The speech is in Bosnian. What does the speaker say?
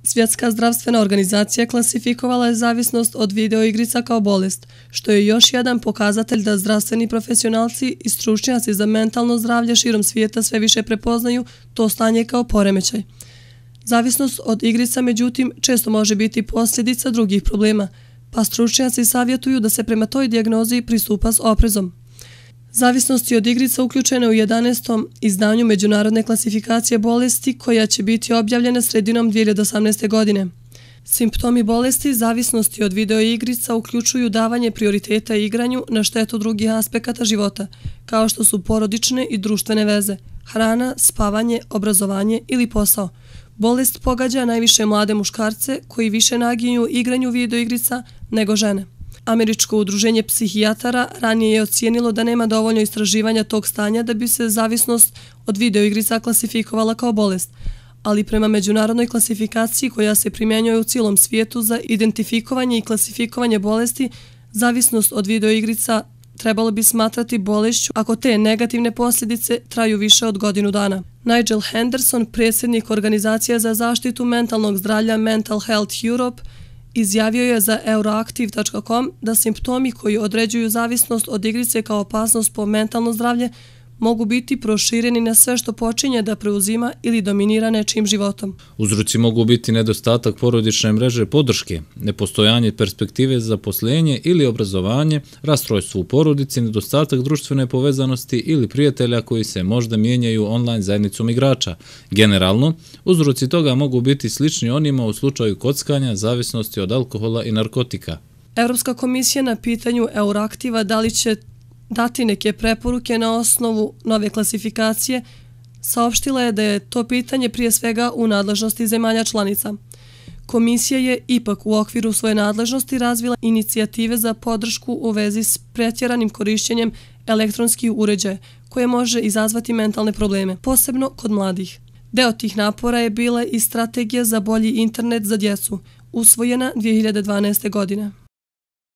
Svjetska zdravstvena organizacija klasifikovala je zavisnost od videoigrica kao bolest, što je još jedan pokazatelj da zdravstveni profesionalci i stručnjaci za mentalno zdravlje širom svijeta sve više prepoznaju to stanje kao poremećaj. Zavisnost od igrica, međutim, često može biti posljedica drugih problema, pa stručnjaci savjetuju da se prema toj dijagnozi pristupa s oprezom. Zavisnosti od igrica uključene u 11. izdanju Međunarodne klasifikacije bolesti koja će biti objavljena sredinom 2018. godine. Simptomi bolesti zavisnosti od videoigrica uključuju davanje prioriteta igranju na štetu drugih aspekata života, kao što su porodične i društvene veze, hrana, spavanje, obrazovanje ili posao. Bolest pogađa najviše mlade muškarce koji više naginju igranju videoigrica nego žene. Američko udruženje psihijatara ranije je ocijenilo da nema dovoljno istraživanja tog stanja da bi se zavisnost od videoigrica klasifikovala kao bolest, ali prema međunarodnoj klasifikaciji koja se primjenjuje u cijelom svijetu za identifikovanje i klasifikovanje bolesti, zavisnost od videoigrica trebalo bi smatrati bolešću ako te negativne posljedice traju više od godinu dana. Nigel Henderson, predsjednik organizacije za zaštitu mentalnog zdravlja Mental Health Europe, izjavio je za Euroactiv.com da simptomi koji određuju zavisnost od igrice kao opasnost po mentalno zdravlje mogu biti prošireni na sve što počinje da preuzima ili dominira nečijim životom. Uzroci mogu biti nedostatak porodične mreže podrške, nepostojanje perspektive za zaposlenje ili obrazovanje, rastrojstvo u porodici, nedostatak društvene povezanosti ili prijatelja koji se možda mijenjaju online zajednicom igrača. Generalno, uzroci toga mogu biti slični onima u slučaju kockanja, zavisnosti od alkohola i narkotika. Europska komisija na pitanju Euraktiva da li će dati neke preporuke na osnovu nove klasifikacije, saopštila je da je to pitanje prije svega u nadležnosti zemalja članica. Komisija je ipak u okviru svoje nadležnosti razvila inicijative za podršku u vezi s pretjeranim korišćenjem elektronskih uređaja koje može izazvati mentalne probleme, posebno kod mladih. Deo tih napora je bila i strategija za bolji internet za djecu, usvojena 2012. godine.